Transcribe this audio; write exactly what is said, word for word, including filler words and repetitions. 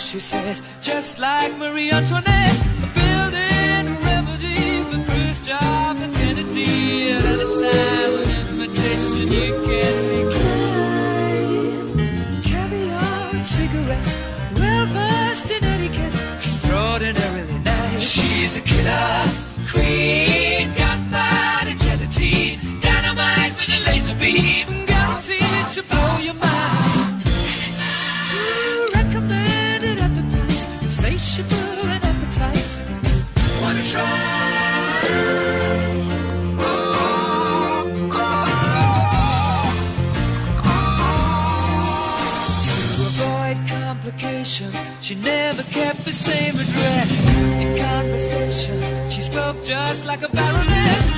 she says, just like Marie Antoinette, building a remedy for Khrushchev and Kennedy. At any time, an invitation you can't decline. Caviar and cigarettes, well versed in etiquette, extraordinarily nice. She's a killer queen, got body agility, dynamite with a laser beam, guaranteed to blow your mind. Ooh, recommended at the price, insatiable and appetite. Wanna try? She never kept the same address. In conversation, she spoke just like a baroness.